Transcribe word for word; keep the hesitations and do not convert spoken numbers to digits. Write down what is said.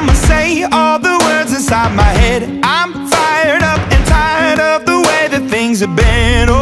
I'ma say all the words inside my head. I'm fired up and tired of the way that things have been.